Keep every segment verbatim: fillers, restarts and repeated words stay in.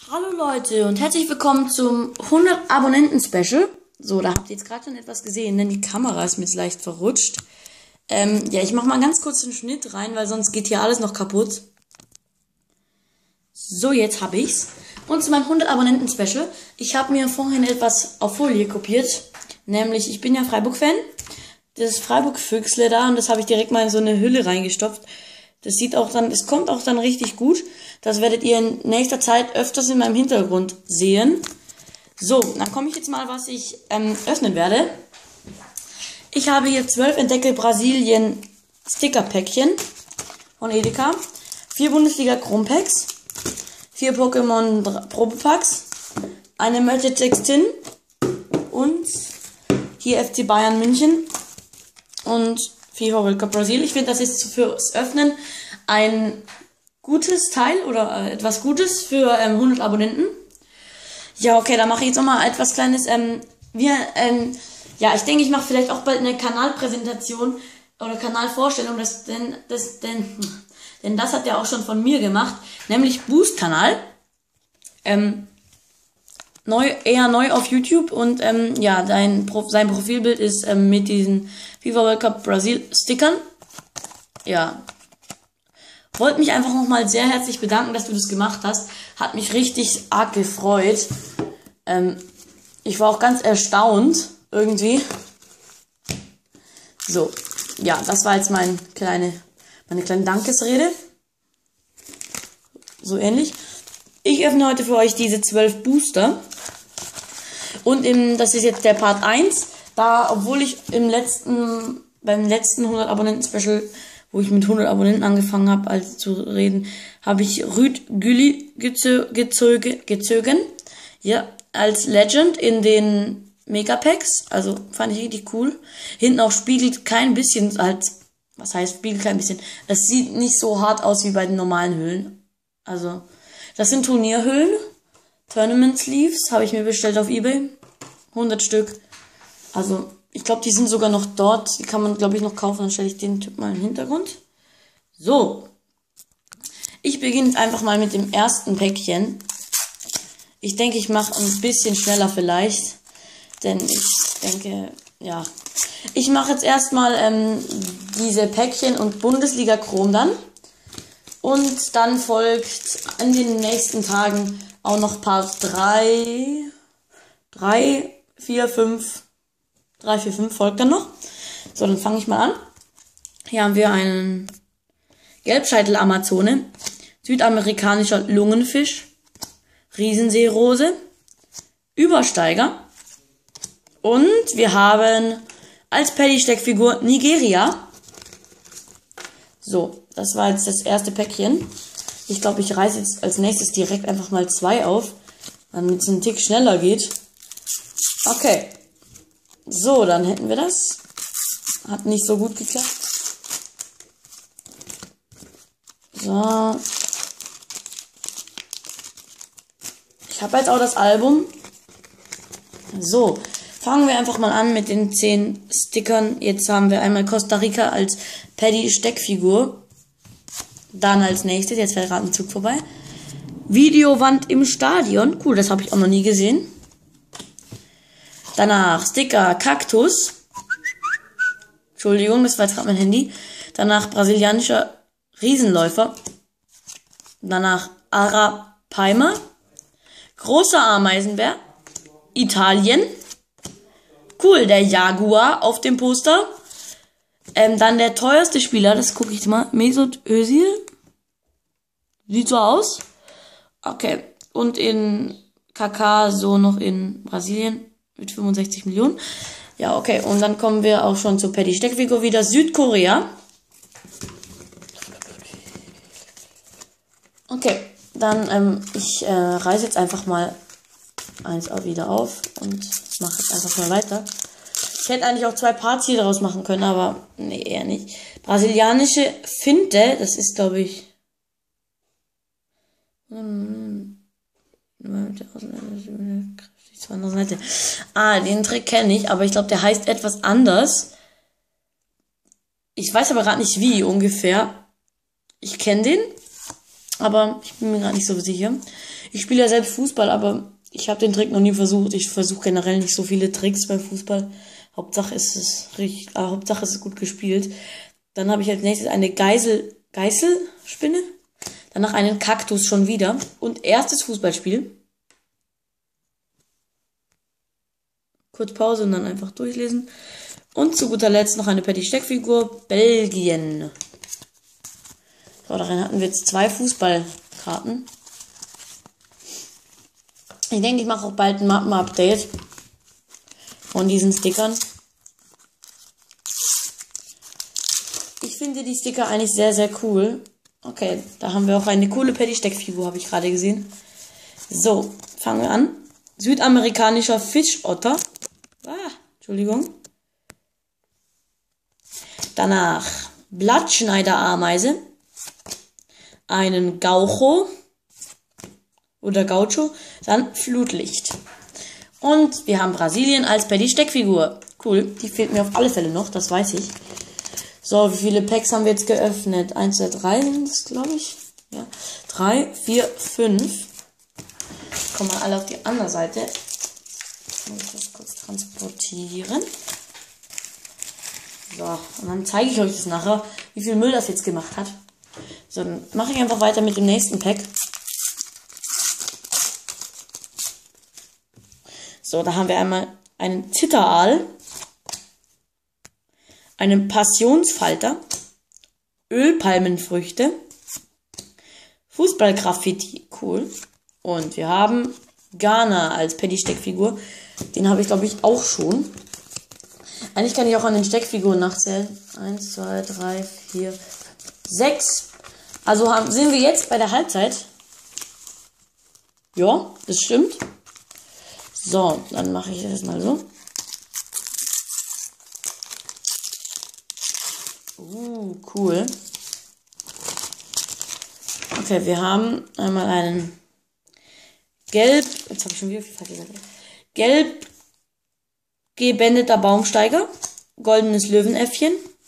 Hallo Leute und herzlich willkommen zum hundert Abonnenten Special. So, da habt ihr jetzt gerade schon etwas gesehen, denn die Kamera ist mir jetzt leicht verrutscht. Ähm, ja, ich mache mal ganz kurz einen Schnitt rein, weil sonst geht hier alles noch kaputt. So, jetzt habe ich's. Und zu meinem hundert Abonnenten Special. Ich habe mir vorhin etwas auf Folie kopiert. Nämlich, ich bin ja Freiburg-Fan. Das Freiburg-Füchsle da und das habe ich direkt mal in so eine Hülle reingestopft. Das sieht auch dann, es kommt auch dann richtig gut. Das werdet ihr in nächster Zeit öfters in meinem Hintergrund sehen. So, dann komme ich jetzt mal, was ich ähm, öffnen werde. Ich habe hier zwölf Entdecke Brasilien Sticker-Päckchen von Edeka. vier Bundesliga Chrompacks. vier Pokémon Probepacks. Eine Magic Tin. Und hier F C Bayern München. Und FIFA World Cup Brasil. Ich finde, das ist fürs Öffnen ein gutes Teil oder äh, etwas Gutes für ähm, hundert Abonnenten. Ja, okay, da mache ich jetzt nochmal etwas Kleines. Ähm, wir, ähm, ja, ich denke, ich mache vielleicht auch bald eine Kanalpräsentation oder Kanalvorstellung, das, denn, das, denn, denn das hat er auch schon von mir gemacht, nämlich Boost-Kanal. Ähm, neu, eher neu auf YouTube und ähm, ja, dein Pro, sein Profilbild ist ähm, mit diesen FIFA World Cup Brasil Stickern. Ja. Wollte mich einfach nochmal sehr herzlich bedanken, dass du das gemacht hast. Hat mich richtig arg gefreut. Ähm, ich war auch ganz erstaunt, irgendwie. So, ja, das war jetzt mein kleine, meine kleine Dankesrede. So ähnlich. Ich öffne heute für euch diese zwölf Booster. Und im, das ist jetzt der Part eins. Da, obwohl ich im letzten, beim letzten hundert Abonnenten Special, wo ich mit hundert Abonnenten angefangen habe, also zu reden, habe ich Rüd Gülli gezö gezöge gezögen. Ja, als Legend in den Megapacks. Also fand ich richtig cool. Hinten auch spiegelt kein bisschen, halt, was heißt spiegelt kein bisschen. Es sieht nicht so hart aus wie bei den normalen Hüllen. Also, das sind Turnierhüllen. Tournament Sleeves habe ich mir bestellt auf eBay. hundert Stück. Also, ich glaube, die sind sogar noch dort. Die kann man, glaube ich, noch kaufen. Dann stelle ich den Typ mal im Hintergrund. So. Ich beginne jetzt einfach mal mit dem ersten Päckchen. Ich denke, ich mache ein bisschen schneller vielleicht. Denn ich denke, ja. Ich mache jetzt erstmal ähm, diese Päckchen und Bundesliga Chrom dann. Und dann folgt in den nächsten Tagen auch noch Part drei, drei, vier, fünf, drei, vier, fünf folgt dann noch. So, dann fange ich mal an. Hier haben wir einen Gelbscheitel-Amazone, südamerikanischer Lungenfisch, Riesenseerose, Übersteiger und wir haben als Paddy-Steckfigur Nigeria. So, das war jetzt das erste Päckchen. Ich glaube, ich reiße jetzt als nächstes direkt einfach mal zwei auf, damit es einen Tick schneller geht. Okay. So, dann hätten wir das. Hat nicht so gut geklappt. So. Ich habe jetzt auch das Album. So, fangen wir einfach mal an mit den zehn Stickern. Jetzt haben wir einmal Costa Rica als Paddy-Steckfigur. Dann als nächstes, jetzt fährt gerade ein Zug vorbei. Videowand im Stadion. Cool, das habe ich auch noch nie gesehen. Danach Sticker Kaktus. Entschuldigung, das war jetzt gerade mein Handy. Danach brasilianischer Riesenläufer. Danach Arapaima. Großer Ameisenbär. Italien. Cool, der Jaguar auf dem Poster. Ähm, dann der teuerste Spieler, das gucke ich mal. Mesut Özil. Sieht so aus. Okay. Und in K K so noch in Brasilien. Mit fünfundsechzig Millionen. Ja, okay. Und dann kommen wir auch schon zur Paddy-Steckfigur wieder. Südkorea. Okay. Dann, ähm, ich äh, reiße jetzt einfach mal eins auch wieder auf und mache jetzt einfach mal weiter. Ich hätte eigentlich auch zwei Parts hier daraus machen können, aber nee, eher nicht. Brasilianische Finte, das ist, glaube ich... Seite. Ah, den Trick kenne ich, aber ich glaube, der heißt etwas anders. Ich weiß aber gerade nicht wie ungefähr. Ich kenne den. Aber ich bin mir gerade nicht so sicher. Ich spiele ja selbst Fußball, aber ich habe den Trick noch nie versucht. Ich versuche generell nicht so viele Tricks beim Fußball. Hauptsache ist es richtig, äh, Hauptsache ist es gut gespielt. Dann habe ich als nächstes eine Geisel, Geißelspinne. Danach einen Kaktus schon wieder. Und erstes Fußballspiel. Kurz Pause und dann einfach durchlesen. Und zu guter Letzt noch eine Patty-Steckfigur. Belgien. So, darin hatten wir jetzt zwei Fußballkarten. Ich denke, ich mache auch bald ein Mappen-Update von diesen Stickern. Ich finde die Sticker eigentlich sehr, sehr cool. Okay, da haben wir auch eine coole Patty-Steckfigur, habe ich gerade gesehen. So, fangen wir an. Südamerikanischer Fischotter. Ah, Entschuldigung. Danach Blattschneiderameise. Einen Gaucho. Oder Gaucho. Dann Flutlicht. Und wir haben Brasilien als Patty-Steckfigur. Cool, die fehlt mir auf alle Fälle noch, das weiß ich. So, wie viele Packs haben wir jetzt geöffnet? eins, zwei, drei sind es, glaube ich. Ja. drei, vier, fünf. Kommen wir alle auf die andere Seite. Muss ich das kurz transportieren. So, und dann zeige ich euch das nachher, wie viel Müll das jetzt gemacht hat. So, dann mache ich einfach weiter mit dem nächsten Pack. So, da haben wir einmal einen Zitteraal, einen Passionsfalter, Ölpalmenfrüchte, Fußballgraffiti, cool. Und wir haben Ghana als Patty-Steckfigur. Den habe ich, glaube ich, auch schon. Eigentlich kann ich auch an den Steckfiguren nachzählen. eins, zwei, drei, vier, sechs. Also haben, sind wir jetzt bei der Halbzeit. Ja, das stimmt. So, dann mache ich das mal so. Uh, cool. Okay, wir haben einmal einen gelb, jetzt habe ich schon wieder viel falsch gesagt. Gelb gebändeter Baumsteiger, goldenes Löwenäffchen,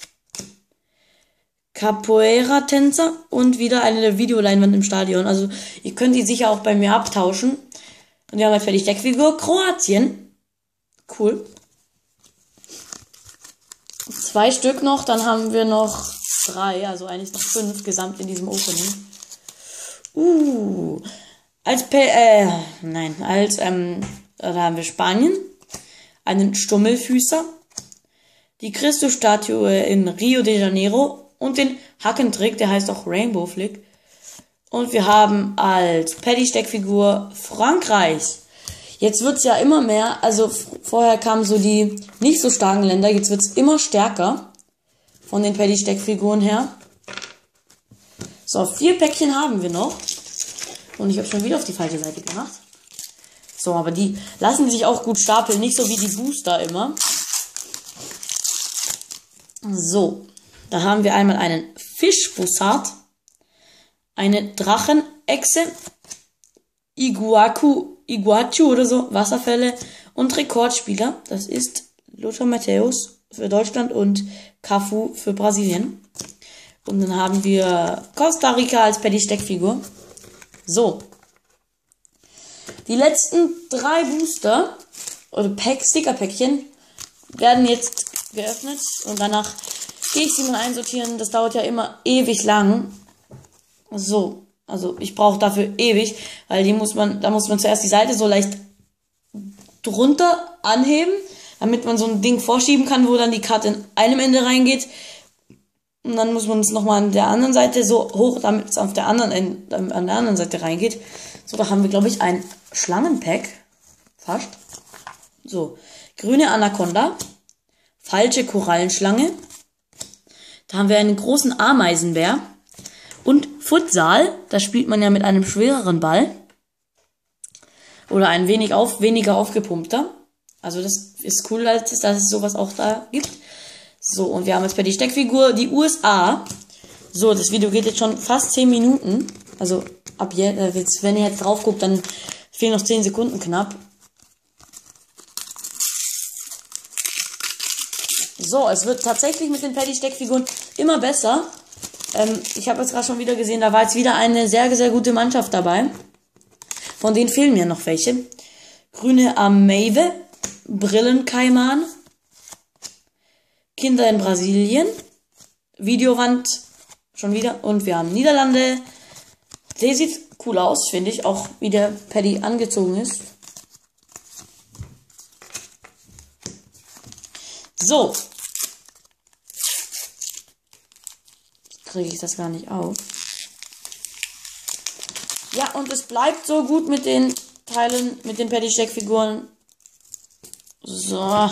Capoeira-Tänzer und wieder eine Videoleinwand im Stadion. Also ihr könnt die sicher auch bei mir abtauschen. Und wir haben halt fertig Deckfigur Kroatien. Cool. Zwei Stück noch, dann haben wir noch drei, also eigentlich noch fünf gesamt in diesem Opening. Uh, als P äh, nein, als, ähm, da haben wir Spanien, einen Stummelfüßer, die Christusstatue in Rio de Janeiro und den Hackentrick, der heißt auch Rainbow Flick. Und wir haben als Patty-Steckfigur Frankreich. Jetzt wird's ja immer mehr, also vorher kamen so die nicht so starken Länder, jetzt wird's immer stärker von den Patty-Steckfiguren her. So, vier Päckchen haben wir noch. Und ich habe schon wieder auf die falsche Seite gemacht. So, aber die lassen sich auch gut stapeln, nicht so wie die Booster immer. So, da haben wir einmal einen Fischbussard, eine Drachenechse, Iguacu, Iguachu oder so, Wasserfälle und Rekordspieler. Das ist Lothar Matthäus für Deutschland und Cafu für Brasilien. Und dann haben wir Costa Rica als Patty-Steckfigur. So. Die letzten drei Booster oder Pack, Sticker-Päckchen werden jetzt geöffnet und danach gehe ich sie mal einsortieren. Das dauert ja immer ewig lang. So, also ich brauche dafür ewig, weil die muss man, da muss man zuerst die Seite so leicht drunter anheben, damit man so ein Ding vorschieben kann, wo dann die Karte in einem Ende reingeht. Und dann muss man es nochmal an der anderen Seite so hoch, damit es auf der anderen Ende, an der anderen Seite reingeht. So, da haben wir, glaube ich, ein Schlangenpack. Fast. So, grüne Anaconda, falsche Korallenschlange. Da haben wir einen großen Ameisenbär. Und Futsal, da spielt man ja mit einem schwereren Ball. Oder ein wenig auf, weniger aufgepumpter. Also das ist cool, dass es sowas auch da gibt. So, und wir haben jetzt bei die Steckfigur die U S A. So, das Video geht jetzt schon fast zehn Minuten. Also ab jetzt, wenn ihr jetzt drauf guckt, dann fehlen noch zehn Sekunden knapp. So, es wird tatsächlich mit den Patty-Steckfiguren immer besser. Ähm, ich habe jetzt gerade schon wieder gesehen, da war jetzt wieder eine sehr, sehr gute Mannschaft dabei. Von denen fehlen mir noch welche. Grüne Ameive, Brillenkaiman, Kinder in Brasilien, Videowand schon wieder und wir haben Niederlande. Der sieht cool aus, finde ich, auch wie der Paddy angezogen ist. So. Kriege ich das gar nicht auf. Ja, und es bleibt so gut mit den Teilen, mit den Paddy-Steckfiguren. So, ah.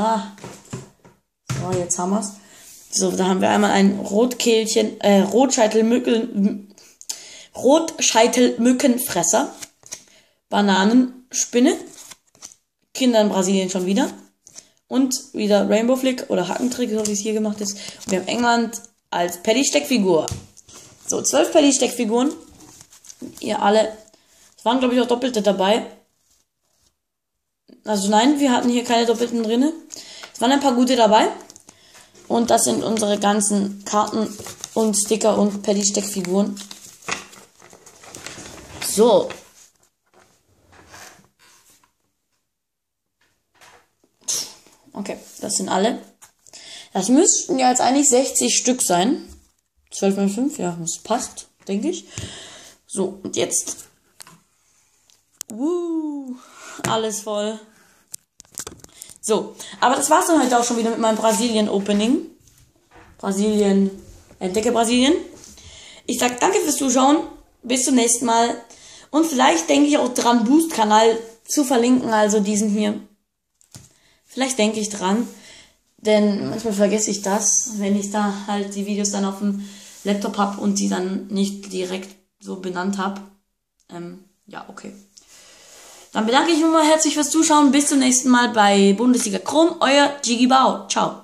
So, jetzt haben wir's. So, da haben wir einmal ein Rotkehlchen, äh, Rotscheitelmücken, Rotscheitelmückenfresser, Bananenspinne, Kinder in Brasilien schon wieder und wieder Rainbow Flick oder Hackentrick, so wie es hier gemacht ist. Und wir haben England als Paddy-Steckfigur. So, zwölf Paddy-Steckfiguren. Ihr alle, es waren glaube ich auch Doppelte dabei. Also nein, wir hatten hier keine Doppelten drinne. Es waren ein paar gute dabei. Und das sind unsere ganzen Karten und Sticker und Paddy-Steckfiguren. So. Okay, das sind alle. Das müssten ja jetzt eigentlich sechzig Stück sein. zwölf mal fünf, ja, das passt, denke ich. So, und jetzt. Uh, alles voll. So, aber das war's dann heute auch schon wieder mit meinem Brasilien-Opening. Brasilien, entdecke Brasilien. Ich sag danke fürs Zuschauen. Bis zum nächsten Mal. Und vielleicht denke ich auch dran, Boost-Kanal zu verlinken, also diesen hier. Vielleicht denke ich dran. Denn manchmal vergesse ich das, wenn ich da halt die Videos dann auf dem Laptop habe und die dann nicht direkt so benannt habe. Ähm, ja, okay. Dann bedanke ich mich mal herzlich fürs Zuschauen. Bis zum nächsten Mal bei Bundesliga Chrom. Euer Jiggy Bao. Ciao.